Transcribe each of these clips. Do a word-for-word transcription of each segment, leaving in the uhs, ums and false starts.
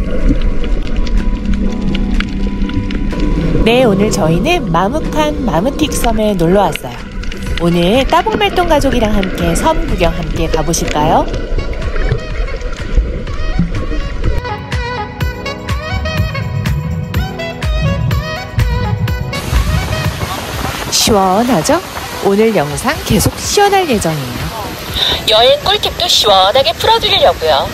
네, 오늘 저희는 마무칸 마무틱 섬에 놀러 왔어요. 오늘 따봉말동 가족이랑 함께 섬 구경 함께 가보실까요? 시원하죠? 오늘 영상 계속 시원할 예정이에요. 여행 꿀팁도 시원하게 풀어드리려고요.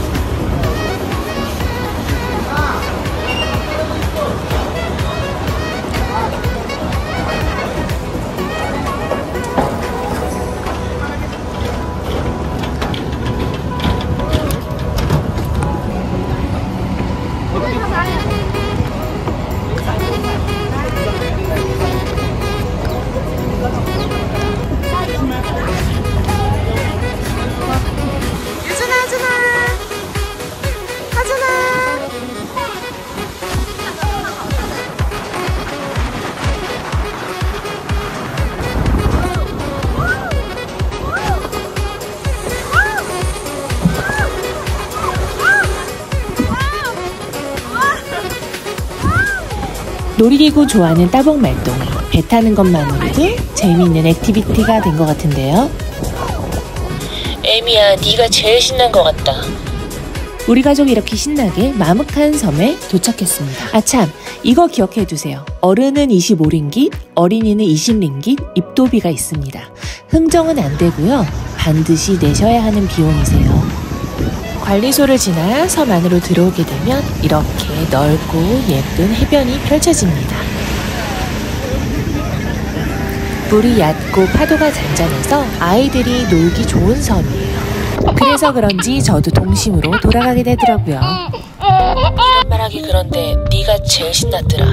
놀이기구 좋아하는 따봉말동, 배 타는 것만으로도 재미있는 액티비티가 된 것 같은데요. 에미야, 네가 제일 신난 것 같다. 우리 가족이 이렇게 신나게 마무칸 섬에 도착했습니다. 아 참, 이거 기억해두세요. 어른은 이십오 링깃, 어린이는 이십 링깃 입도비가 있습니다. 흥정은 안 되고요. 반드시 내셔야 하는 비용이세요. 관리소를 지나 섬 안으로 들어오게 되면 이렇게 넓고 예쁜 해변이 펼쳐집니다. 물이 얕고 파도가 잔잔해서 아이들이 놀기 좋은 섬이에요. 그래서 그런지 저도 동심으로 돌아가게 되더라고요. 이런 말하기 그런데 네가 제일 신났더라.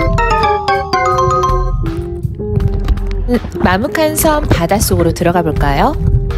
음, 마무칸 섬 바닷속으로 들어가 볼까요?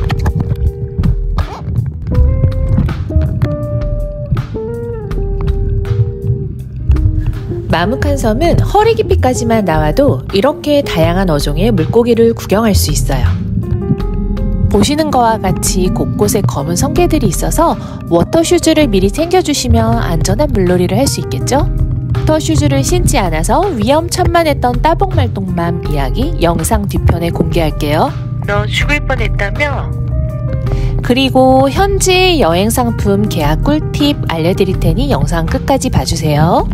마무칸 섬은 허리 깊이까지만 나와도 이렇게 다양한 어종의 물고기를 구경할 수 있어요. 보시는 것과 같이 곳곳에 검은 성게들이 있어서 워터슈즈를 미리 챙겨주시면 안전한 물놀이를 할 수 있겠죠? 워터슈즈를 신지 않아서 위험천만했던 따봉말동맘 이야기 영상 뒤편에 공개할게요. 너 죽을 뻔했다며? 그리고 현지 여행 상품 계약 꿀팁 알려드릴 테니 영상 끝까지 봐주세요.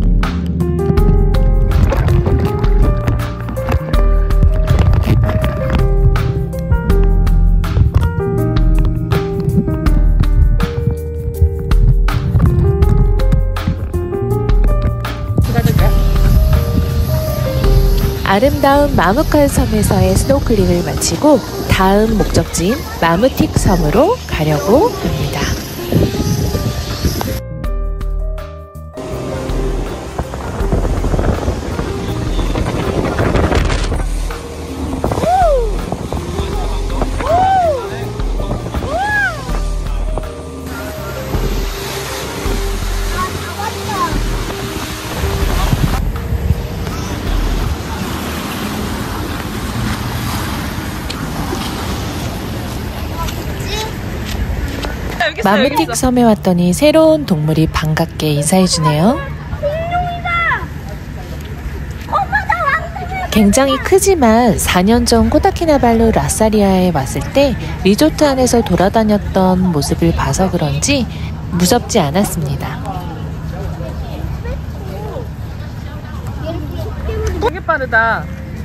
아름다운 마무칸 섬에서의 스노클링을 마치고 다음 목적지인 마무틱 섬으로 가려고 합니다. 마무틱 섬에 왔더니 새로운 동물이 반갑게 인사해주네요. 굉장히 크지만 사 년 전 코타키나발루 라사리아에 왔을 때 리조트 안에서 돌아다녔던 모습을 봐서 그런지 무섭지 않았습니다. 되게 빠르다.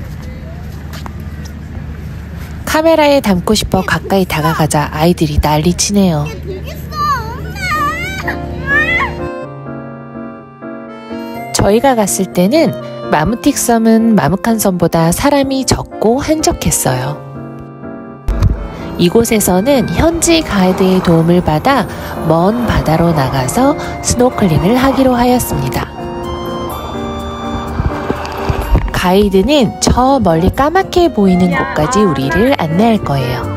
카메라에 담고 싶어 가까이 다가가자 아이들이 난리치네요. 저희가 갔을 때는 마무틱 섬은 마무칸 섬보다 사람이 적고 한적했어요. 이곳에서는 현지 가이드의 도움을 받아 먼 바다로 나가서 스노클링을 하기로 하였습니다. 가이드는 저 멀리 까맣게 보이는 곳까지 우리를 안내할 거예요.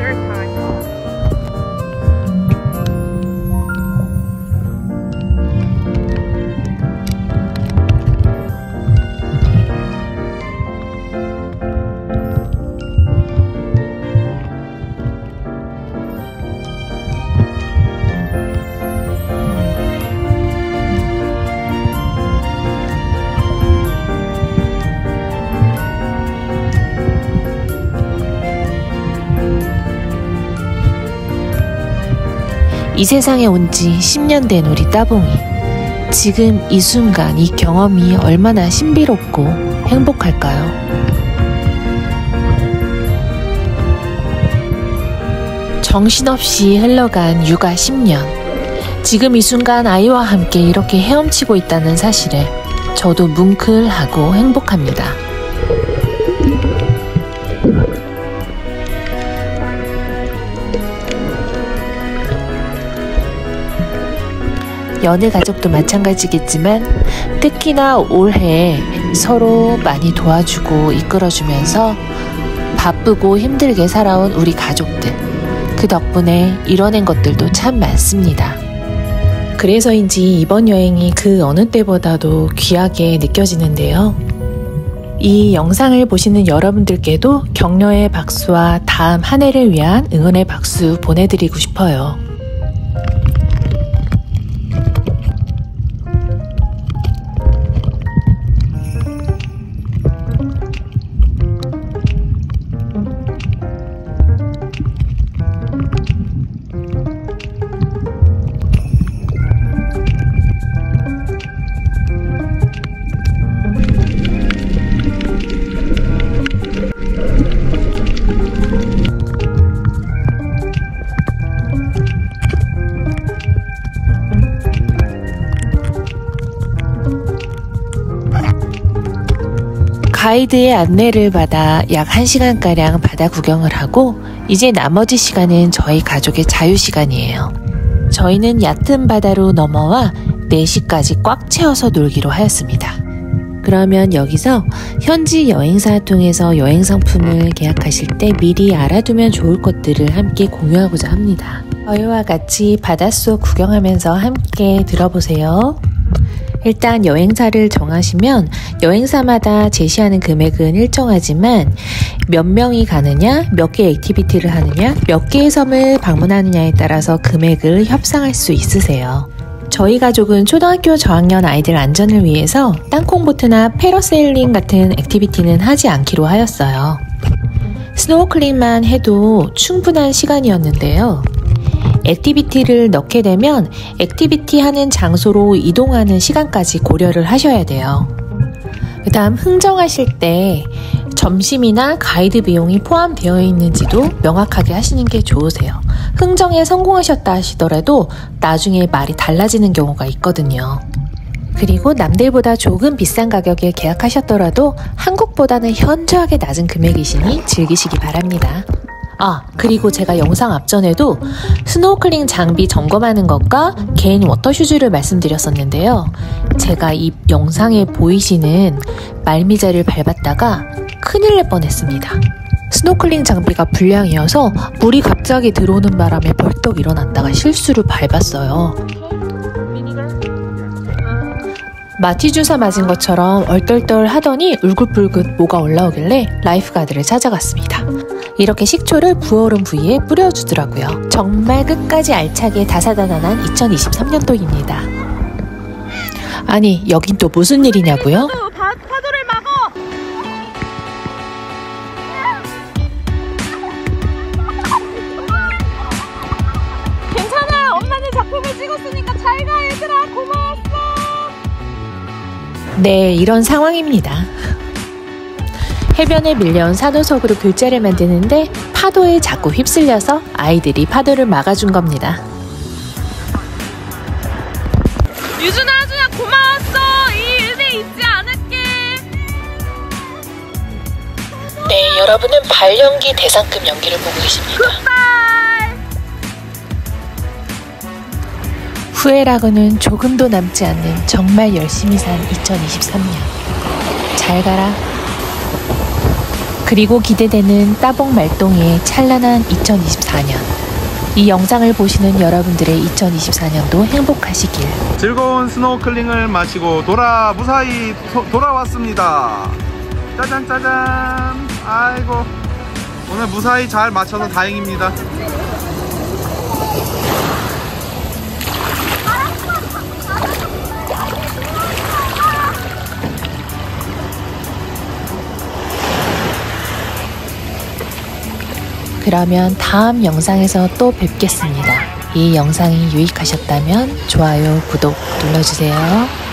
이 세상에 온 지 십 년 된 우리 따봉이. 지금 이 순간 이 경험이 얼마나 신비롭고 행복할까요? 정신없이 흘러간 육아 십 년. 지금 이 순간 아이와 함께 이렇게 헤엄치고 있다는 사실에 저도 뭉클하고 행복합니다. 여느 가족도 마찬가지겠지만 특히나 올해 서로 많이 도와주고 이끌어주면서 바쁘고 힘들게 살아온 우리 가족들, 그 덕분에 이뤄낸 것들도 참 많습니다. 그래서인지 이번 여행이 그 어느 때보다도 귀하게 느껴지는데요. 이 영상을 보시는 여러분들께도 격려의 박수와 다음 한 해를 위한 응원의 박수 보내드리고 싶어요. 가이드의 안내를 받아 약 한 시간가량 바다 구경을 하고 이제 나머지 시간은 저희 가족의 자유시간이에요. 저희는 얕은 바다로 넘어와 네 시까지 꽉 채워서 놀기로 하였습니다. 그러면 여기서 현지 여행사 통해서 여행 상품을 계약하실 때 미리 알아두면 좋을 것들을 함께 공유하고자 합니다. 저희와 같이 바닷속 구경하면서 함께 들어보세요. 일단 여행사를 정하시면 여행사마다 제시하는 금액은 일정하지만 몇 명이 가느냐, 몇 개의 액티비티를 하느냐, 몇 개의 섬을 방문하느냐에 따라서 금액을 협상할 수 있으세요. 저희 가족은 초등학교 저학년 아이들 안전을 위해서 땅콩보트나 패러세일링 같은 액티비티는 하지 않기로 하였어요. 스노클링만 해도 충분한 시간이었는데요. 액티비티를 넣게 되면 액티비티 하는 장소로 이동하는 시간까지 고려를 하셔야 돼요. 그 다음 흥정하실 때 점심이나 가이드 비용이 포함되어 있는지도 명확하게 하시는 게 좋으세요. 흥정에 성공하셨다 하시더라도 나중에 말이 달라지는 경우가 있거든요. 그리고 남들보다 조금 비싼 가격에 계약하셨더라도 한국보다는 현저하게 낮은 금액이시니 즐기시기 바랍니다. 아, 그리고 제가 영상 앞전에도 스노클링 장비 점검하는 것과 개인 워터슈즈를 말씀드렸었는데요. 제가 이 영상에 보이시는 말미잘을 밟았다가 큰일 날 뻔했습니다. 스노클링 장비가 불량이어서 물이 갑자기 들어오는 바람에 벌떡 일어났다가 실수로 밟았어요. 마취 주사 맞은 것처럼 얼떨떨 하더니 울긋불긋 뭐가 올라오길래 라이프가드를 찾아갔습니다. 이렇게 식초를 부어오른 부위에 뿌려주더라고요. 정말 끝까지 알차게 다사다난한 이천이십삼 년도입니다. 아니, 여긴 또 무슨 일이냐고요? 파, 파도를 막어! 괜찮아! 엄마는 작품을 찍었으니까 잘 가, 얘들아! 고마웠어! 네, 이런 상황입니다. 해변에 밀려온 산호석으로 글자를 만드는데 파도에 자꾸 휩쓸려서 아이들이 파도를 막아준 겁니다. 유준아, 하준아 고마웠어. 이 일에 잊지 않을게. 네, 여러분은 발연기 대상급 연기를 보고 계십니다. 굿바이. 후회라고는 조금도 남지 않는 정말 열심히 산 이천이십삼 년. 잘 가라. 그리고 기대되는 따봉 말동의 찬란한 이천이십사 년. 이 영상을 보시는 여러분들의 이천이십사 년도 행복하시길. 즐거운 스노클링을 마치고 돌아 무사히 도, 돌아왔습니다. 짜잔 짜잔. 아이고, 오늘 무사히 잘 마쳐서 다행입니다. 그러면 다음 영상에서 또 뵙겠습니다. 이 영상이 유익하셨다면 좋아요, 구독 눌러주세요.